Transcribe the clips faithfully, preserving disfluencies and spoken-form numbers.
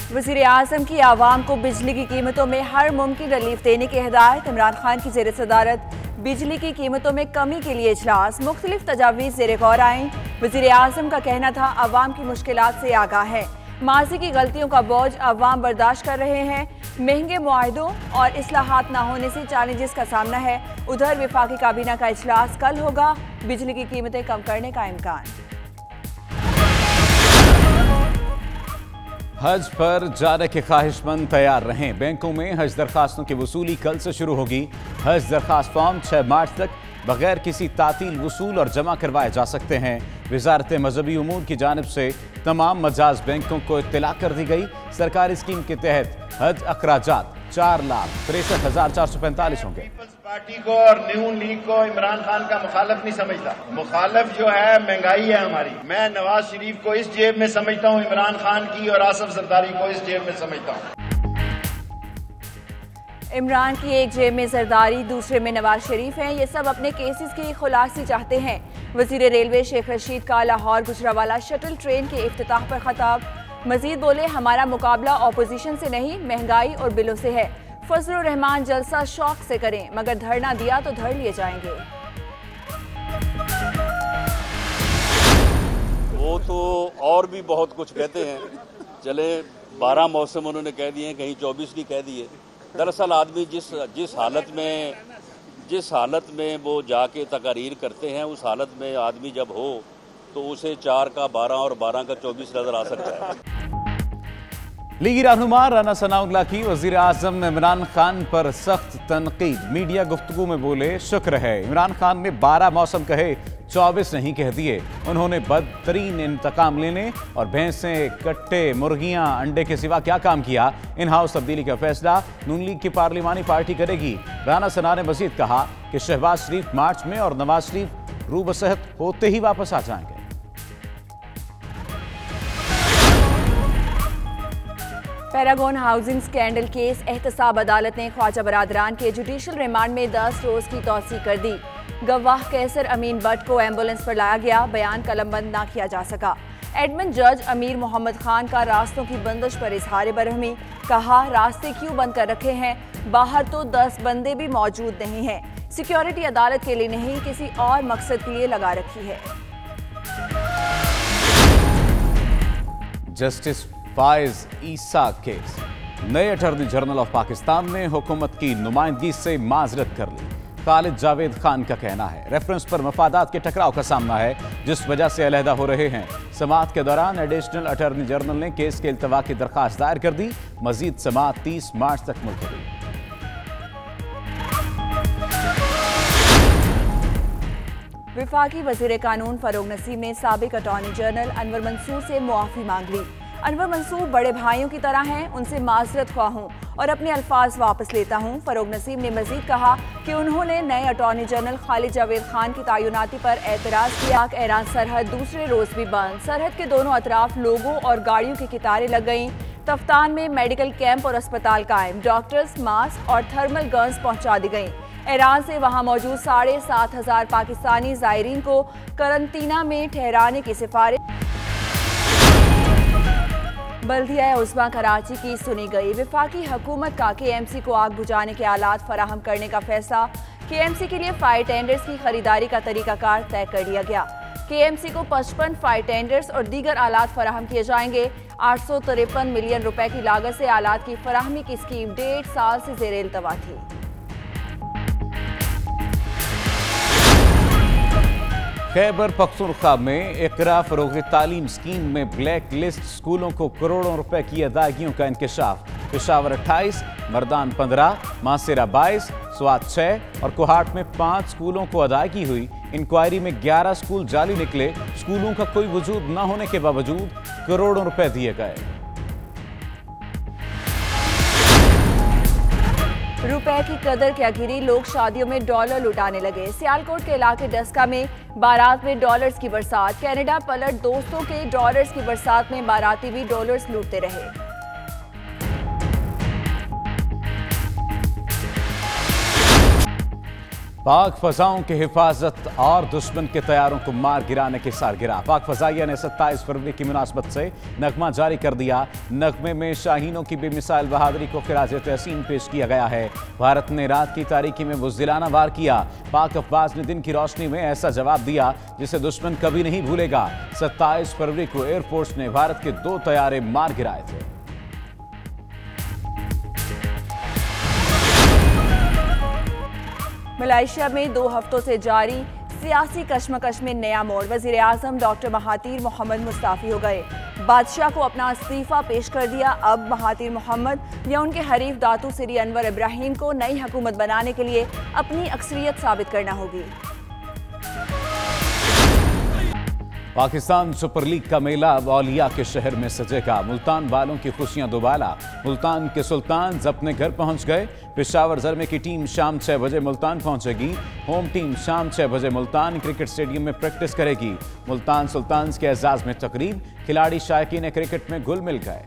वज़ीर आज़म की आवाम को बिजली की कीमतों में हर मुमकिन रिलीफ देने की हिदायत। इमरान खान की ज़ेर सदारत बिजली की कीमतों में कमी के लिए इजलास। मुख्तलिफ तजावीज़ ज़ेर गौर आईं। वज़ीर आज़म का कहना था आवाम की मुश्किलात से आगाह है, माजी की गलतियों का बोझ अवाम बर्दाश्त कर रहे हैं, महंगे मुआहदों और इस्लाहात न होने से चैलेंजेस का सामना है। उधर विफाकी काबीना का इजलास कल होगा, बिजली की कीमतें कम करने का इम्कान। हज पर जाने के ख्वाहिशमंद तैयार रहें। बैंकों में हज दरखास्तों की वसूली कल से शुरू होगी। हज दरखास्त फॉर्म छह मार्च तक बगैर किसी तातील वसूल और जमा करवाए जा सकते हैं। वजारत मजहबी उमूर की जानिब से तमाम मजाज बैंकों को इत्तला कर दी गई। सरकारी स्कीम के तहत हज अखराजात चार लाख तिरसठ हजार चार सौ पैंतालीस होंगे। पीपल्स पार्टी को और न्यू लीग को इमरान खान का मुखालफ नहीं समझता। मुखालफ जो है महंगाई है हमारी। मैं नवाज शरीफ को इस जेब में समझता हूँ, इमरान खान की और आसिफ जरदारी को इस जेब में समझता हूँ। इमरान की एक जेब में जरदारी, दूसरे में नवाज शरीफ हैं। ये सब अपने केसेस की खुलासी चाहते हैं। वजीर रेलवे शेख रशीद का लाहौर गुजरावाला शटल ट्रेन के इफ्तिताह पर खताब। मजीद बोले, हमारा मुकाबला ऑपोजिशन से नहीं महंगाई और बिलों से है। फजलुर रहमान जलसा शौक से करें, मगर धरना दिया तो धर लिए जाएंगे। वो तो और भी बहुत कुछ कहते हैं। चले बारह मौसम उन्होंने कह दिए, कहीं चौबीस भी कह दिए। दरअसल आदमी जिस जिस हालत में जिस हालत में वो जाके तकारीर करते हैं, उस हालत में आदमी जब हो तो उसे चार का बारह और बारह का चौबीस नजर आ सकता है। लीगी रहनुमा राना सनाउल्लाह की वज़ीर आज़म इमरान खान पर सख्त तनकीद। मीडिया गुफ्तगू में बोले, शुक्र है इमरान खान ने बारह मौसम कहे, चौबीस नहीं कह दिए। उन्होंने बदतरीन इंतकाम लेने और भैंसें, कट्टे, मुर्गियां, अंडे के सिवा क्या काम किया। इन हाउस तब्दीली का फैसला नून लीग की पार्लिमानी पार्टी करेगी। राना सना ने मजीद कहा कि शहबाज शरीफ मार्च में और नवाज शरीफ रूबसहत होते ही वापस आ जाएंगे। पैरागॉन हाउसिंग स्कैंडल केस एहतसाब अदालत ने ख्वाजा बरादरान के जुडिशल रिमांड में दस रोज की तौसीक कर दी। गवाह कैसर अमीन बट को एम्बुलेंस पर लाया गया, बयान कलमबंद ना किया जा सका। एडमिन जज अमीर मोहम्मद खान का रास्तों की बंदिश पर इजहार बरहमी। कहा, रास्ते क्यों बंद कर रखे हैं, बाहर तो दस बंदे भी मौजूद नहीं हैं। सिक्योरिटी अदालत के लिए नहीं, किसी और मकसद के लिए लगा रखी है। Justice Faez Isa case. नए अटॉर्नी जनरल ऑफ पाकिस्तान ने हुकूमत की नुमाइंदगी से माजरत कर ली। खालिद जावेद खान का कहना है रेफरेंस पर मफादात के टकराव का सामना है, जिस वजह से अलहदा हो रहे हैं। समाअत के दौरान एडिशनल अटॉर्नी जनरल ने केस के इल्तवा की दरखास्त दायर कर दी। मजीद समाअत तीस मार्च तक मुलतवी। विफाकी वजीर कानून फरोग नसीम ने साबिक अटॉर्नी जनरल अनवर मंसूर से मुआफ़ी मांग ली। अनवर मंसूर बड़े भाइयों की तरह हैं, उनसे माजरत ख्वाह हूँ और अपने अल्फाज वापस लेता हूँ। फरोग नसीम ने मजीद कहा कि उन्होंने नए अटॉर्नी जनरल खालिद जावेद खान की तैनाती पर एतराज़ किया। ईरान सरहद दूसरे रोज भी बंद। सरहद के दोनों अतराफ लोगों और गाड़ियों की कतारें लग गईं। तफ्तान में मेडिकल कैंप और अस्पताल कायम। डॉक्टर्स, मास्क और थर्मल गन्स पहुँचा दी गईं। ईरान से वहाँ मौजूद साढ़े सात हजार पाकिस्तानी ज़ायरीन को करंतना में ठहराने की सिफारिश। बल्दिया उस्मा कराची की सुनी गई। विफाकी हुकूमत का के एम सी को आग बुझाने के आलात फराहम करने का फैसला। के एम सी के लिए फायर टेंडर्स की खरीदारी का तरीकाकार तय कर लिया गया। के एम सी को पचपन फायर टेंडर्स और दीगर आलात फराहम किए जाएंगे। आठ सौ तिरपन मिलियन रुपए की लागत से आलात की फराहमी की स्कीम डेढ़ साल से जेर इल्तवा थी। खैबर पख्तूनख्वा में इकरा फरोग़ तालीम स्कीम में ब्लैक लिस्ट स्कूलों को करोड़ों रुपए की अदायगियों का इंकशाफ। पेशावर अट्ठाईस, मर्दान पंद्रह, मासेरा बाईस, स्वात छः और कोहाट में पाँच स्कूलों को अदायगी हुई। इंक्वायरी में ग्यारह स्कूल जाली निकले। स्कूलों का कोई वजूद न होने के बावजूद करोड़ों रुपए दिए गए। रुपए की कदर क्या गिरी, लोग शादियों में डॉलर लुटाने लगे। सियालकोट के इलाके डस्का में बारात में डॉलर्स की बरसात। कनाडा पलट दोस्तों के डॉलर्स की बरसात में बाराती भी डॉलर्स लूटते रहे। पाक फजाओं की हिफाजत और दुश्मन के तैयारों को मार गिराने की सालगिरह। पाक फजाइया ने सत्ताईस फरवरी की मुनासबत से नगमा जारी कर दिया। नगमे में शाहीनों की बेमिसाल बहादुरी को खिराज तहसीन पेश किया गया है। भारत ने रात की तारीकी में बुज़दिलाना वार किया। पाक अफवाज ने दिन की रोशनी में ऐसा जवाब दिया जिसे दुश्मन कभी नहीं भूलेगा। सत्ताईस फरवरी को एयरफोर्स ने भारत के दो तैयारे मार गिराए थे। मलेशिया में दो हफ्तों से जारी सियासी कशमकश में नया मोड़। वजीर आजम डॉक्टर महातीर मोहम्मद मुस्ताफी हो गए। बादशाह को अपना इस्तीफा पेश कर दिया। अब महातीर मोहम्मद या उनके हरीफ दातू सिरी अनवर इब्राहिम को नई हुकूमत बनाने के लिए अपनी अक्सरियत साबित करना होगी। पाकिस्तान सुपर लीग का मेला अब औलिया के शहर में सजेगा। मुल्तान वालों की खुशियां दोबाला। मुल्तान के सुल्तान अपने घर पहुंच गए। पेशावर जरमे की टीम शाम छह बजे मुल्तान पहुंचेगी। होम टीम शाम छह बजे मुल्तान क्रिकेट स्टेडियम में प्रैक्टिस करेगी। मुल्तान सुल्तान के एजाज में तकरीब। खिलाड़ी शायकीन क्रिकेट में घुल मिल गए।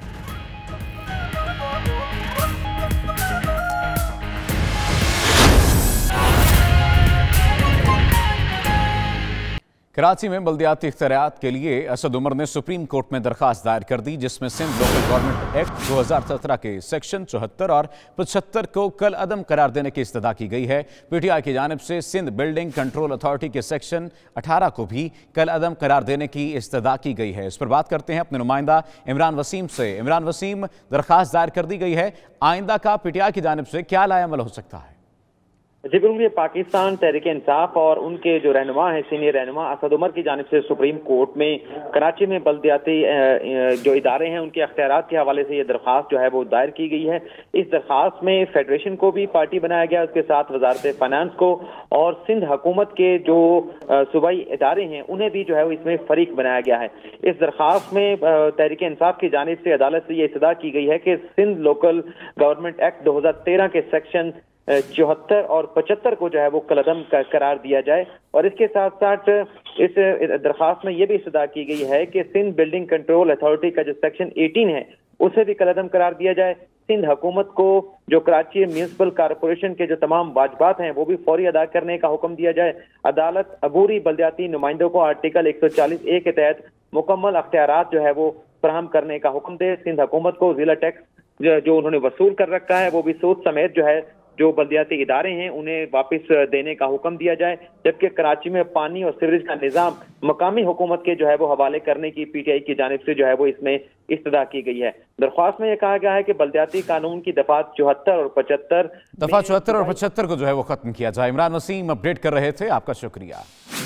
कराची में बल्दियाती इख्तियारात के लिए असद उमर ने सुप्रीम कोर्ट में दरखास्त दायर कर दी, जिसमें सिंध लोकल गवर्नमेंट एक्ट दो हज़ार सत्रह के सेक्शन चौहत्तर और पचहत्तर को कल अदम करार देने की इस्तदा की गई है। पीटीआई की जानिब से सिंध बिल्डिंग कंट्रोल अथॉरिटी के सेक्शन अठारह को भी कल अदम करार देने की इस्तदा की गई है। इस पर बात करते हैं अपने नुमाइंदा इमरान वसीम से। इमरान वसीम, दरखास्त दायर कर दी गई है, आइंदा का पीटीआई की जानिब से क्या लाएअमल हो सकता है? जी बिल्कुल, पाकिस्तान तहरीक इंसाफ और उनके जो रहनुमा हैं, सीनियर रहनुमा असद उमर की जानिब से सुप्रीम कोर्ट में कराची में बल्दियाती जो इदारे हैं उनके अख्तियारात के हवाले से ये दरख्वास्त जो है वो दायर की गई है। इस दरख्वास्त में फेडरेशन को भी पार्टी बनाया गया, उसके साथ वजारत फाइनेंस को और सिंध हुकूमत के जो सूबाई इदारे हैं उन्हें भी जो है वो इसमें फरीक बनाया गया है। इस दरख्वास्त में तहरीक इंसाफ की जानिब से अदालत से ये इस्तदा की गई है कि सिंध लोकल गवर्नमेंट एक्ट दो हजार तेरह के सेक्शन चौहत्तर और पचहत्तर को जो है वो कलअदम करार दिया जाए। और इसके साथ साथ इस दरखास्त में यह भी इस्तदा की गई है कि सिंध बिल्डिंग कंट्रोल अथॉरिटी का जो सेक्शन अठारह है उसे भी कलअदम करार दिया जाए। सिंध हुकूमत को जो कराची म्यूनिसिपल कॉरपोरेशन के जो तमाम वाजबात हैं वो भी फौरी अदा करने का हुक्म दिया जाए। अदालत अबूरी बल्दियाती नुमाइंदों को आर्टिकल एक सौ चालीस ए के तहत मुकम्मल अख्तियारात जो है वो फराहम करने का हुक्म दे। सिंध हुकूमत को जिला टैक्स जो उन्होंने वसूल कर रखा है वो भी सूद समेत जो है जो बल्दियाती इदारे हैं उन्हें वापस देने का हुक्म दिया जाए। जबकि कराची में पानी और सीवरेज का निजाम मकामी हुकूमत के जो है वो हवाले करने की पीटीआई की जानिब से जो है वो इसमें इस्तदा की गई है। दरख्वास्त में यह कहा गया है कि बल्दियाती कानून की दफा चौहत्तर और पचहत्तर दफा चौहत्तर और पचहत्तर को जो है वो खत्म किया जाए। इमरान वसीम अपडेट कर रहे थे, आपका शुक्रिया।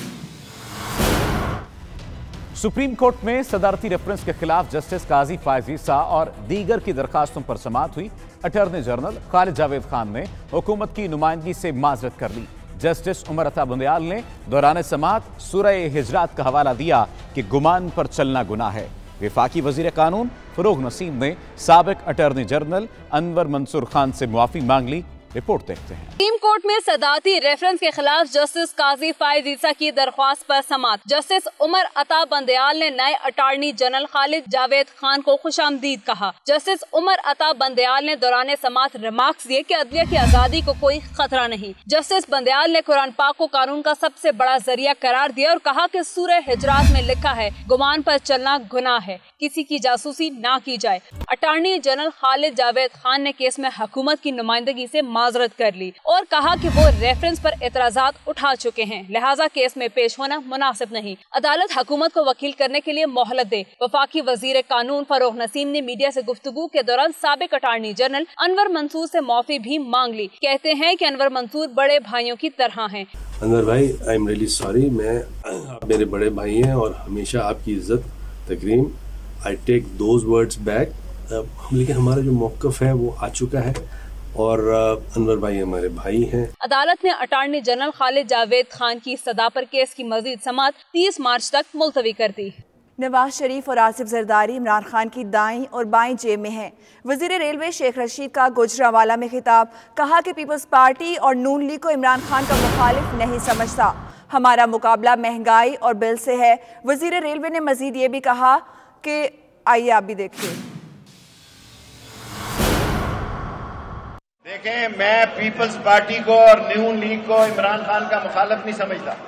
सुप्रीम कोर्ट में सदारती रेफरेंस के खिलाफ जस्टिस काजी फायज ईसा और दीगर की दरखास्तों पर समाअत हुई। अटॉर्नी जनरल खालिद जावेद खान ने हुकूमत की नुमाइंदगी से माजरत कर ली। जस्टिस उमर अता बुंदयाल ने दौरान समाअत सूरह हिजरात का हवाला दिया कि गुमान पर चलना गुनाह है। वफाकी वजीर कानून फरोग नसीम ने साबिक अटॉर्नी जनरल अनवर मंसूर खान से मुआफी मांग ली। रिपोर्ट देखते हैं। सुप्रीम कोर्ट में सदारती रेफरेंस के खिलाफ जस्टिस काजी फायज ईसा की दरख्वास्त पर समाअत। जस्टिस उमर अता बंदयाल ने नए अटॉर्नी जनरल खालिद जावेद खान को खुशामदीद कहा। जस्टिस उमर अता बंदयाल ने दौरान समाअत रिमार्क्स दिए कि अदलिया की आजादी को कोई खतरा नहीं। जस्टिस बंदयाल ने कुरान पाक को कानून का सबसे बड़ा जरिया करार दिया और कहा कि सूरह हिजरात में लिखा है गुमान पर चलना गुनाह है, किसी की जासूसी ना की जाए। अटॉर्नी जनरल खालिद जावेद खान ने केस में हुकूमत की नुमाइंदगी से माजरत कर ली और कहा कि वो रेफरेंस पर एतराजात उठा चुके हैं, लिहाजा केस में पेश होना मुनासिब नहीं। अदालत हुकूमत को वकील करने के लिए मोहलत दे। वफाकी वजीर कानून फरोग नसीम ने मीडिया से गुफ्तगू के दौरान साबिक अटॉर्नी जनरल अनवर मंसूर से माफी भी मांग ली। कहते हैं कि अनवर मंसूर बड़े भाइयों की तरह हैं। अनवर भाई, आई एम रियली सॉरी, मैं आप मेरे बड़े भाई हैं और हमेशा आपकी इज्जत तकरीम, I take those words back. लेकिन हमारा जो मौक़िफ़ है वो आ चुका है और अनवर भाई हमारे भाई हैं। अदालत ने अटॉर्नी जनरल खालिद जावेद खान की सदा पर केस की मजीद समाअत तीस मार्च तक मुलतवी कर दी। नवाज शरीफ और आसिफ जरदारी इमरान खान की दाईं और बाईं जेब में हैं। वजीर रेलवे शेख रशीद का गुजरावाला में खिताब, कहा कि पीपल्स पार्टी और नून लीग को इमरान खान का मुखालिफ नहीं समझता, हमारा मुकाबला महंगाई और बिल से है। वजीर रेलवे ने मजीद ये भी कहा कि आइए आप भी देखिए। देखें, मैं पीपल्स पार्टी को और नून लीग को इमरान खान का मुखालफ नहीं समझता।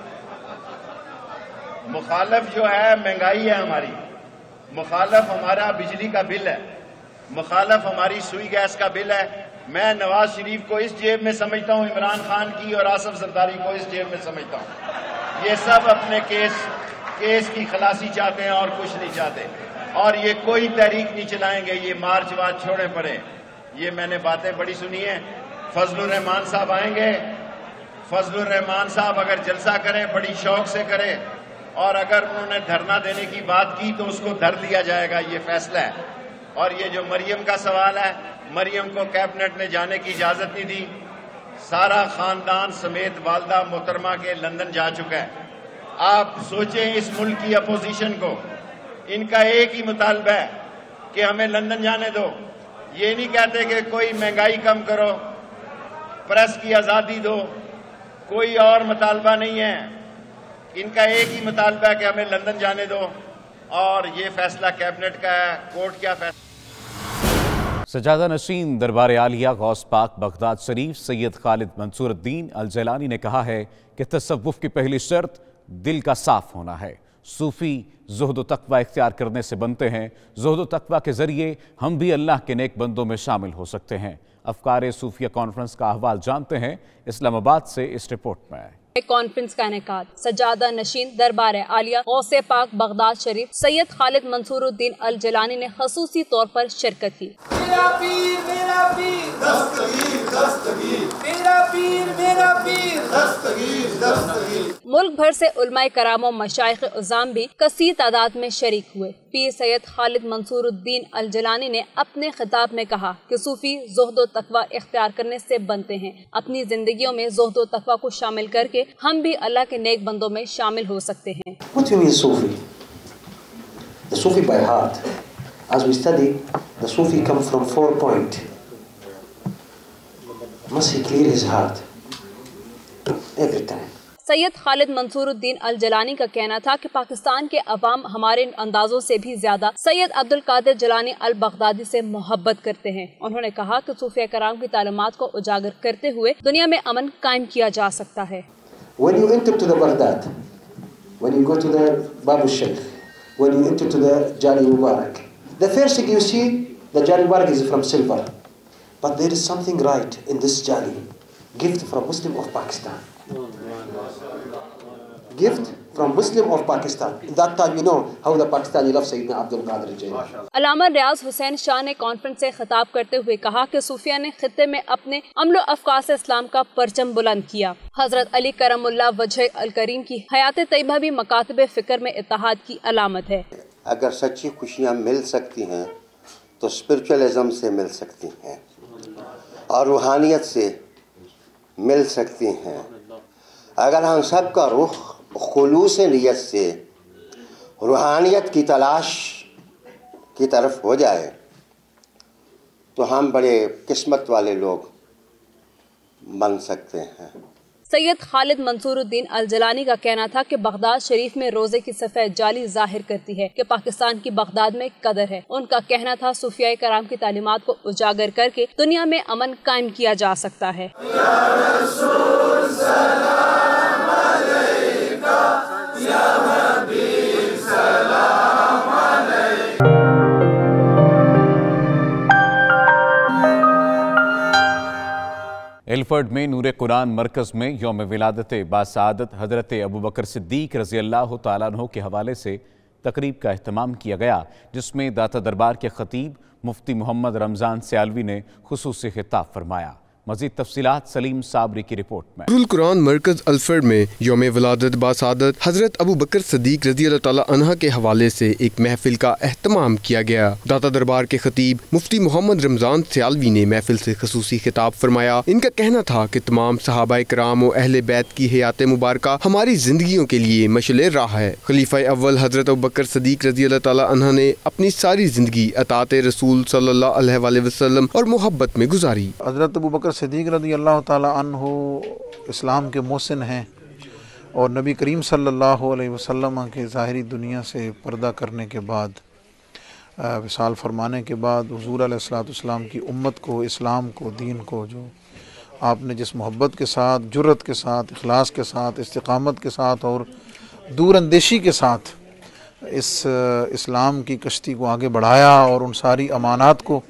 मुखालफ जो है महंगाई है हमारी, मुखालफ हमारा बिजली का बिल है, मुखालफ हमारी सुई गैस का बिल है। मैं नवाज शरीफ को इस जेब में समझता हूं, इमरान खान की और आसिफ जरदारी को इस जेब में समझता हूं। ये सब अपने केस केस की खलासी चाहते हैं और कुछ नहीं चाहते, और ये कोई तहरीक नहीं चलाएंगे, ये मार्च वार्च छोड़े पड़े। ये मैंने बातें बड़ी सुनी है। फजलुर रहमान साहब आएंगे, फजलुर रहमान साहब अगर जलसा करें बड़ी शौक से करें, और अगर उन्होंने धरना देने की बात की तो उसको धर दिया जाएगा, ये फैसला है। और ये जो मरियम का सवाल है, मरियम को कैबिनेट ने जाने की इजाजत नहीं दी, सारा खानदान समेत वालदा मोहतरमा के लंदन जा चुका है। आप सोचें इस मुल्क की अपोजिशन को, इनका एक ही मुतालबा है कि हमें लंदन जाने दो। ये नहीं कहते कि कोई महंगाई कम करो, प्रेस की आजादी दो, कोई और मुतालबा नहीं है। इनका एक ही मुतालबा है कि हमें लंदन जाने दो, और ये फैसला कैबिनेट का है, कोर्ट क्या फैसला। सजादा नशीन दरबार आलिया Ghaus Pak Baghdad Sharif Syed Khalid Mansooruddin al Jilani ने कहा है कि तसव्वुफ की पहली शर्त दिल का साफ होना है। सूफी ज़ुहद व तक़वा इख्तियार करने से बनते हैं। ज़ुहद व तक़वा के जरिए हम भी अल्लाह के नेक बंदों में शामिल हो सकते हैं। अफकार सूफिया कॉन्फ्रेंस का अहवाल जानते हैं इस्लामाबाद से इस रिपोर्ट में। कॉन्फ्रेंस का इनेकाद सजादा नशीन दरबार आलिया गौसे पाक Baghdad Sharif Syed Khalid Mansooruddin al Jilani ने खसूसी तौर पर शिरकत की। मेरा पीर मेरा पीर दस्तगीर दस्तगीर, मेरा पीर मेरा पीर दस्तगीर दस्तगीर। मुल्क भर से उलमाए कराम और मशाइख उज़ाम भी कसीर तादाद में शरीक हुए। पीर Syed Khalid Mansooruddin al Jilani ने अपने खिताब में कहा कि सूफी ज़ुहद व तक़वा इख्तियार करने से बनते हैं। अपनी जिंदगियों में ज़ुहद व तक़वा को शामिल करके हम भी अल्लाह के नेक बंदों में शामिल हो सकते हैं। What do you mean Sufi? The Sufi by heart. As we study, the Sufi come from four point. Must he clear his heart every time. Syed Khalid Mansooruddin al जैलानी का कहना था कि पाकिस्तान के अवाम हमारे अंदाजों से भी ज्यादा Syed Abdul Qadir Jilani al Baghdadi से मोहब्बत करते हैं। उन्होंने कहा कि सूफिया कराम की तालीमात को उजागर करते हुए दुनिया में अमन कायम किया जा सकता है। When you enter to the Baghdad, when you go to the Babu Sheikh, when you enter to the Jali Mubarak, the first thing you see, the Jali Mubarak is from silver. But there is something right in this Jali. Gift from Muslim of Pakistan. Gift from Muslim of Pakistan. In that time you know how the Pakistani love Sayyidina Abdul Qadir Jilani. अल्लामा रियाज हुसैन शाह ने conference से खिताब करते हुए कहा कि सूफिया ने खित्ते में अपने अमलो अफकार से इस्लाम का परचम बुलंद किया। हजरत अली करमुल्लाह वजह अल करीम की हयात तैयबा भी मकातब फिक्र में इत्तेहाद की अलामत है। अगर सच्ची खुशियाँ मिल सकती हैं तो स्पिरिचुअलिज्म से मिल सकती हैं और रूहानियत से मिल सकती हैं। अगर हम सब का रुख खुलूस नियत से रूहानियत की तलाश की तरफ हो जाए तो हम बड़े किस्मत वाले लोग बन सकते हैं। सैयद खालिद मंसूरुद्दीन अल जैलानी का कहना था कि बगदाद शरीफ में रोजे की सफ़ेद जाली जाहिर करती है कि पाकिस्तान की बगदाद में कदर है। उनका कहना था सूफिया कराम की तालीमात को उजागर करके दुनिया में अमन कायम किया जा सकता है। एल्फर्ड में नूर कुरान मरकज़ में यौम विलादत बासआदत हज़रत अबू बकर सिद्दीक रज़ी अल्लाह तआला अन्हु के हवाले से तकरीब का एहतमाम किया गया, जिसमें दाता दरबार के खतीब मुफ्ती मोहम्मद रमज़ान सियालवी ने खुसूसी खिताब फरमाया। मज़ीद तफसीलात सलीम साबरी की रिपोर्ट में। नूरुल कुरान मरकज़ अल्फर्ड में यौम विलादत बासआदत हज़रत अबू बकर सिद्दीक रज़ी अल्लाह तआला अन्हा के हवाले से एक महफिल का एहतमाम किया गया। दाता दरबार के खतीब मुफ्ती मोहम्मद रमज़ान सियालवी ने महफिल से खसूसी खिताब फरमाया। इनका कहना था कि तमाम सहाबाए किराम और अहले बैत की हयात मुबारक हमारी जिंदगियों के लिए मशले राह है। खलीफा अव्वल हज़रत अबू बकर सिद्दीक रज़ी अल्लाह तआला अन्हा ने अपनी सारी जिंदगी अतात रसूल सल्लल्लाहु अलैहि वसल्लम और मोहब्बत में गुजारी। हज़रत अबू बकर सिद्दीक रज़ी अल्लाह ताला अन्हु इस्लाम के मोहसिन हैं और नबी करीम सल्लल्लाहु अलैहि वसल्लम के ज़ाहिरी दुनिया से पर्दा करने के बाद विसाल फरमाने के बाद हुज़ूर अलैहिस्सलाम की उम्मत को, इस्लाम को, दीन को जो आपने जिस मोहब्बत के साथ, जुर्रत के साथ, इखलास के साथ, इस्तिकामत के साथ और दूरअंदेशी के साथ इस इस्लाम की कश्ती को आगे बढ़ाया और उन सारी अमानात को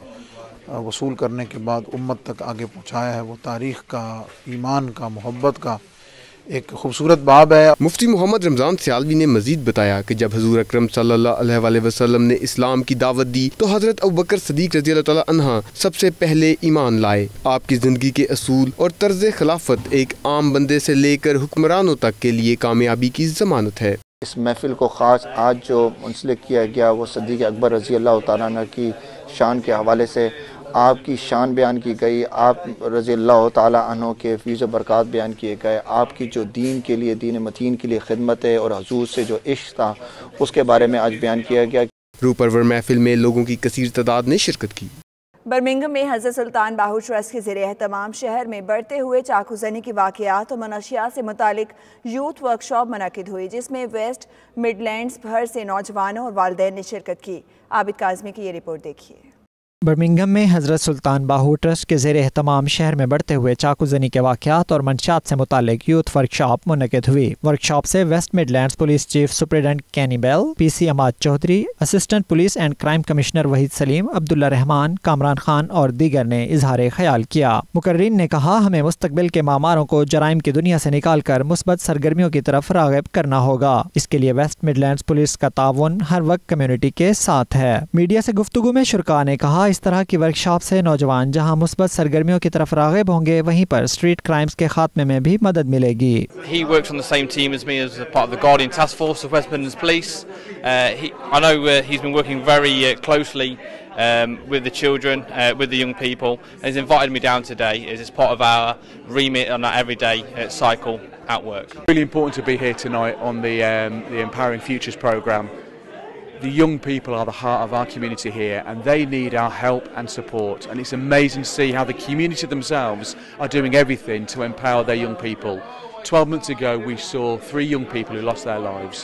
वसूल करने के बाद उम्मत तक आगे पहुँचाया है, वो तारीख़ का, ईमान का, मोहब्बत का एक खूबसूरत बाब है। मुफ्ती मोहम्मद रमज़ान सियालवी ने मजीद बताया कि जब हजूर अकरम सल्लल्लाहु अलैहि वसल्लम ने इस्लाम की दावत दी तो हजरत अबू बकर सदीक रज़ी अल्लाह तआला अन्हा सबसे पहले ईमान लाए। आपकी ज़िंदगी के असूल और तर्ज खिलाफत एक आम बंदे से लेकर हुक्मरानों तक के लिए कामयाबी की ज़मानत है। इस महफिल को ख़ास आज जो मुंसलिक किया गया वो सदीक़ अकबर रज़ी अल्लाह तआला अन्हु की शान के हवाले से आपकी शान बयान की गई, आप रज़ी अल्लाह तआला अन्हु के फ़ीज़ बरक़ात बयान किए गए, आपकी जो दीन के लिए, दीन मतीन के लिए खिदमत है और हुज़ूर से जो इश्क़ था उसके बारे में आज बयान किया गया। रूपरवर महफिल में लोगों की कसीर तादाद ने शिरकत की। बर्मिंघम में हज़रत सुल्तान बाहू ट्रस्ट के ज़रिए तमाम शहर में बढ़ते हुए चाकूज़नी की वाक़यात और मनशियात से मुतालिक यूथ वर्कशॉप मुनक़िद हुई, जिसमें वेस्ट मिडलैंड्स भर से नौजवानों और वालिदैन ने शिरकत की। आबिद काज़मी की ये रिपोर्ट देखिए। बर्मिंघम में हज़रत सुल्तान बाहू ट्रस्ट के ज़रिए एहतमाम शहर में बढ़ते हुए चाकूज़नी के वाक़यात और मंशात से मुतालिक यूथ वर्कशॉप मुनक़िद हुई। वर्कशॉप से West Midlands police chief superintendent Kenny Bell, P C Amad Chaudhry, assistant police and crime commissioner Waheed Salim, Abdullah Rehman, Kamran Khan और दीगर ने इजहार ख्याल किया। मुकर्रीन ने कहा, हमें मुस्तकबिल के मामारों को जराइम की दुनिया से निकाल कर मुस्बत सरगर्मियों की तरफ राग़िब करना होगा। इसके लिए वेस्ट मिडलैंड्स पुलिस का ताउन हर वक्त कम्युनिटी के साथ है। मीडिया से गुफ्तगू में शुरका ने कहा, इस तरह की वर्कशॉप से नौजवान जहां मुस्बत सरगर्मियों की तरफ राग़िब होंगे, वहीं पर स्ट्रीट क्राइम्स के खात्मे में भी मदद मिलेगी। He works on the same team as me as part of the Guardian Task Force of West Midlands Police. Uh, he, I know uh, he's been working very uh, closely um, with the children, uh, with the young people, and he's invited me down today as it's part of our remit on our everyday uh, cycle at work. Really important to be here tonight on the, um, the Empowering Futures programme. The young people are the heart of our community here and they need our help and support, and it's amazing to see how the community themselves are doing everything to empower their young people. Twelve months ago we saw three young people who lost their lives.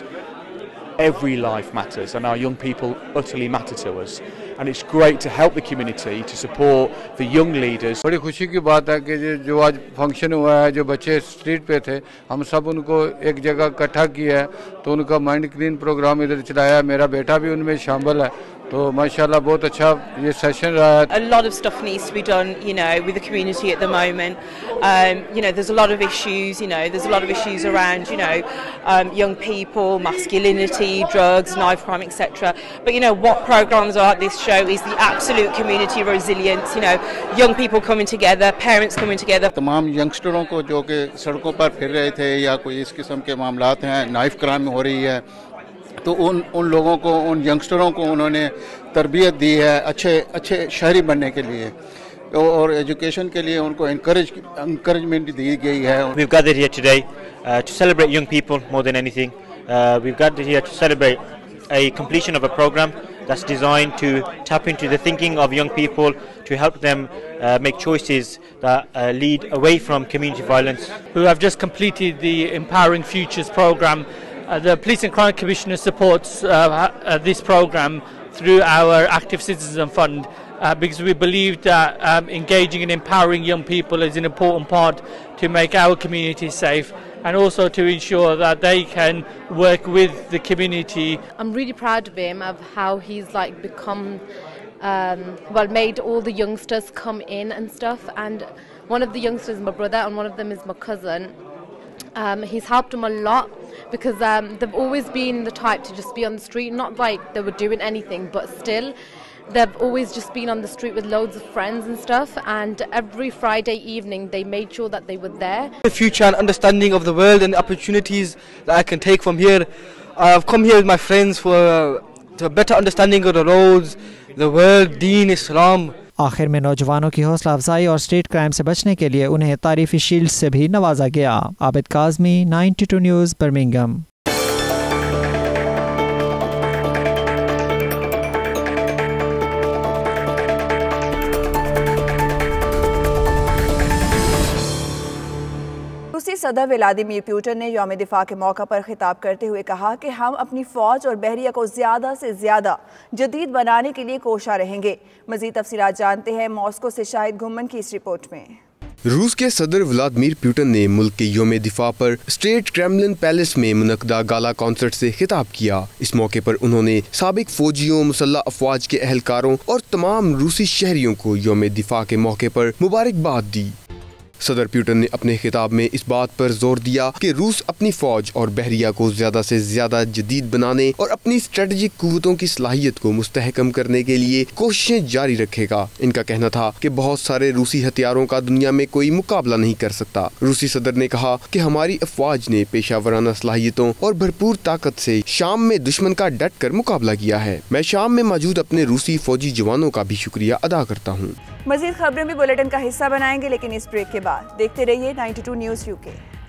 Every life matters and our young people utterly matter to us, and it's great to help the community, to support the young leaders. बड़ी खुशी की बात है कि जो आज function हुआ है, जो बच्चे स्ट्रीट पे थे, हम सब उनको एक जगह इकट्ठा किया है, तो उनका माइंड क्लीन प्रोग्राम इधर चलाया। मेरा बेटा भी उनमें शामिल है, तो माशाल्लाह बहुत अच्छा ये सेशन रहा है। A lot of stuff needs to be done, you know, with the community at the moment. Um, you know, there's a lot of issues. You know, there's a lot of issues around, you know, um, young people, masculinity, drugs, knife crime, et cetera. But you know, what programs are at this show is the absolute community resilience. You know, young people coming together, parents coming together. तमाम यंगस्टरों को जो कि सड़कों पर फिर रहे थे या कोई इस किस्म के मामलात हैं, नाइफ क्राइम हो रही है, तो उन उन लोगों को, उन यंगस्टरों को उन्होंने तरबियत दी है अच्छे अच्छे शहरी बनने के लिए और एजुकेशन के लिए उनको encourage encouragement दी गई है। We've gathered here today uh, to celebrate young people more than anything. Uh, we've gathered here to celebrate a completion of a program that's designed to tap into the thinking of young people, to help them uh, make choices that uh, lead away from community violence. Who have just completed the Empowering Futures program. Uh, the Police and Crime Commissioner supports uh, uh, this program through our Active Citizen Fund uh, because we believe that um, engaging and empowering young people is an important part to make our community safe and also to ensure that they can work with the community. I'm really proud of him, of how he's like become, um, well, made all the youngsters come in and stuff, and one of the youngsters is my brother and one of them is my cousin. Um, he's helped them a lot because um, they've always been the type to just be on the street, not like they were doing anything, but still they've always just been on the street with loads of friends and stuff, and every Friday evening they made sure that they were there. The future and understanding of the world and the opportunities that I can take from here. I've come here with my friends for uh, a better understanding of the roads, the world, Deen, Islam. आखिर में नौजवानों की हौसला अफजाई और street crime से बचने के लिए उन्हें तारीफी शील्ड से भी नवाजा गया। Abid Kazmi, ninety two news, Birmingham. सदर व्लादिमीर पुतिन ने यौम दिफा के मौका पर खिताब करते हुए कहा कि हम अपनी फौज और बहरिया को ज्यादा से ज्यादा जदीद बनाने के लिए कोशा रहेंगे। मजीद तफसीलात जानते हैं मॉस्को से शाहिद घुम्मन की इस रिपोर्ट में। रूस के सदर व्लादिमीर पुतिन ने मुल्क के यौम दिफा पर स्टेट क्रेमलिन पैलेस में मुनक्दा गाला कॉन्सर्ट से खिताब किया। इस मौके पर उन्होंने साबिक फौजियों, मुसल्लह अफवाज के एहलकारों और तमाम रूसी शहरियों को यौम दिफा के मौके पर मुबारकबाद दी। सदर पुतिन ने अपने खिताब में इस बात पर जोर दिया कि रूस अपनी फौज और बहरिया को ज्यादा से ज्यादा जदीद बनाने और अपनी स्ट्रेटेजिक कुव्वतों की सलाहियत को मुस्तहकम करने के लिए कोशिशें जारी रखेगा। इनका कहना था कि बहुत सारे रूसी हथियारों का दुनिया में कोई मुकाबला नहीं कर सकता। रूसी सदर ने कहा कि हमारी अफवाज ने पेशा वराना सलाहियतों और भरपूर ताकत से शाम में दुश्मन का डट कर मुकाबला किया है। मैं शाम में मौजूद अपने रूसी फौजी जवानों का भी शुक्रिया अदा करता हूँ। मजीद खबरें भी बुलेटिन का हिस्सा बनाएंगे, लेकिन इस ब्रेक के बाद देखते रहिए ninety two news UK.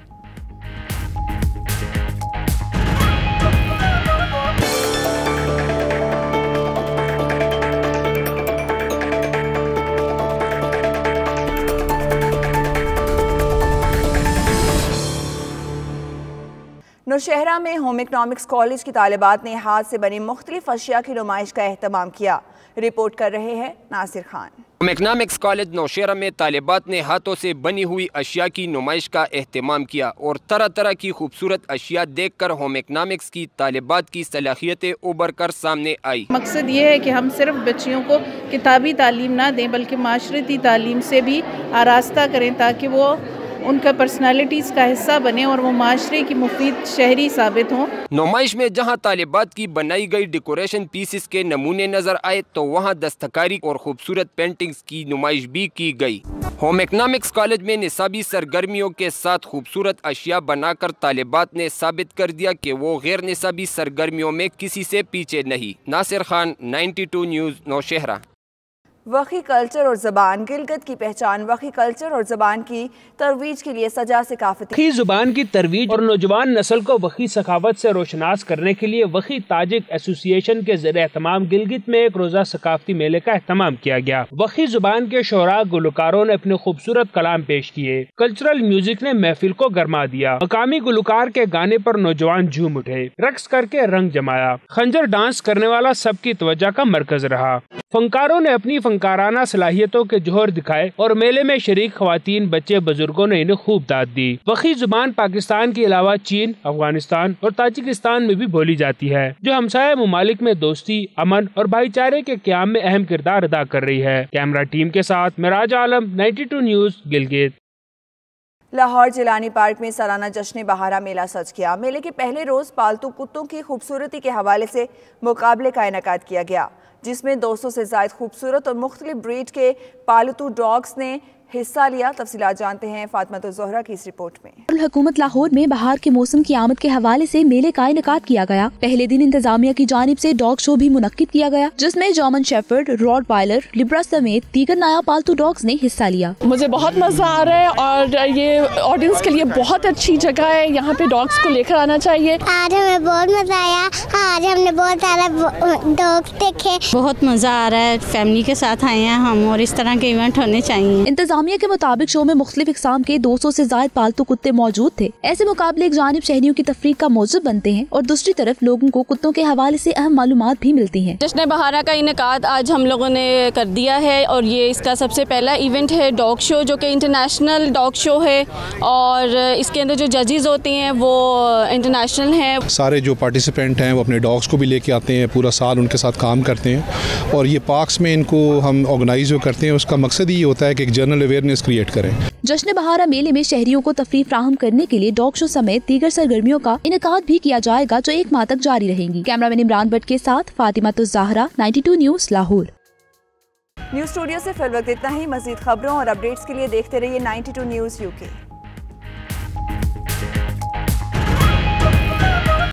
Nowshera में होम इकनॉमिक्स कॉलेज की तालिबात ने हाथ से बनी मुख्तलिफ अशिया की नुमाइश का एहतमाम किया। रिपोर्ट कर रहे हैं Nasir Khan. Home economics college Nowshera में तालिबात ने हाथों से बनी हुई अशिया की नुमाइश का एहतमाम किया और तरह तरह की खूबसूरत अशिया देखकर होम इकनॉमिक्स की तालिबात की सलाहियतें उभर कर सामने आई। मकसद ये है कि हम सिर्फ बच्चियों को किताबी तालीम ना दें बल्कि माशरती तालीम से भी आरास्ता करें ताकि वो उनका पर्सनालिटीज़ का हिस्सा बने और वो माशरे की मुफीद शहरी साबित हों। नुमाइश में जहां तालिबात की बनाई गई डेकोरेशन पीसेस के नमूने नजर आए तो वहां दस्तकारी और खूबसूरत पेंटिंग्स की नुमाइश भी की गई। होम इकनॉमिक्स कॉलेज में निसाबी सरगर्मियों के साथ खूबसूरत अशिया बनाकर तालिबात ने साबित कर दिया कि वो गैर निसाबी सरगर्मियों में किसी से पीछे नहीं। Nasir Khan, ninety two news, Nowshera. Wakhi culture और ज़बान। गिलगित की पहचान वखी कल्चर और ज़बान की तरवीज के लिए सजा सकाफती वखी ज़ुबान की तरवीज और नौजवान नस्ल को वखी सखावत से रोशनास करने के लिए वखी ताजिक एसोसिएशन के ज़रिए एहतमाम गिलगित में एक रोज़ा सकाफती मेले का एहतमाम किया गया। वखी ज़ुबान के शोरा गुलकारों ने अपने खूबसूरत कलाम पेश किए। कल्चरल म्यूजिक ने महफिल को गरमा दिया। मकामी गुलकार के गाने पर नौजवान झूम उठे, रक्स करके रंग जमाया। खंजर डांस करने वाला सबकी तवज्जो का मरकज रहा। फनकारों ने अपनी फनकाराना सलाहियतों के जोहर दिखाए और मेले में शरीक खवातीन, बच्चे, बुजुर्गों ने इन्हें खूब दाद दी। वखी जुबान पाकिस्तान के अलावा चीन, अफगानिस्तान और ताजिकिस्तान में भी बोली जाती है, जो हमसाया मुमालिक में दोस्ती, अमन और भाईचारे के क़याम में अहम किरदार अदा कर रही है। कैमरा टीम के साथ Miraj Alam, ninety two news, Gilgit. Lahore Jilani park में सालाना जश्न बहारा मेला सज किया। मेले के पहले रोज पालतू कुत्तों की खूबसूरती के हवाले से मुकाबले का इनेकाद किया गया, जिसमें दो सौ से ज्यादा खूबसूरत और मुख्तलिफ ब्रीड के पालतू डॉग्स ने हिस्सा लिया। तफसीलात जानते हैं फातिमा तो ज़ोहरा की इस रिपोर्ट में। हुकूमत लाहौर में बहार के मौसम की आमद के हवाले से मेले का इनेकाद किया गया। पहले दिन इंतजामिया की जानिब से डॉग शो भी मुनक्किद किया गया, जिसमें जर्मन शेफर्ड, रॉटवाइलर, लिब्रा समेत दीगर नाया पालतू डॉग्स ने हिस्सा लिया। मुझे बहुत मजा आ रहा है और ये ऑडियंस के लिए बहुत अच्छी जगह है। यहाँ पे डॉग्स को लेकर आना चाहिए। आज हमें बहुत मजा आया। आज हमने बहुत सारा डॉग्स देखे। बहुत मजा आ रहा है। फैमिली के साथ आए हैं हम और इस तरह के इवेंट होने चाहिए। इंतजामिया के मुताबिक शो में मुख्तलिफ इकसाम के दो सौ से ज्यादा पालतू कुत्ते मौजूद थे। ऐसे मुकाबले एक जानिब शहरियों की तफरीक का मौजू बनते हैं और दूसरी तरफ लोगों को कुत्तों के हवाले से अहम मालूमात भी मिलती हैं। जश्न बहारा का इनेकाद आज हम लोगों ने कर दिया है और ये इसका सबसे पहला इवेंट है डॉग शो, जो कि इंटरनेशनल डॉग शो है और इसके अंदर जो जजेस होते हैं वो इंटरनेशनल हैं। सारे जो पार्टिसिपेंट हैं वो अपने डॉग्स को भी लेके आते हैं, पूरा साल उनके साथ काम करते हैं और ये पार्क्स में इनको हम ऑर्गेनाइज जो करते हैं उसका मकसद ये होता है कि एक जनरल अवेयरनेस क्रिएट करें। जश्न बहारा मेले में शहरियों को तफरीह फ्राहम करने के लिए डॉग शो समेत दीगर सरगर्मियों का इनेकाद भी किया जाएगा, जो एक माह तक जारी रहेंगी। कैमरामैन इमरान भट्ट के साथ फातिमा तो Zahra, ninety two news, Lahore. News studio से फिल वक्त इतना ही। मजीद खबरों और अपडेट्स के लिए देखते रहिए नाइन्टी टू न्यूज़ यूके।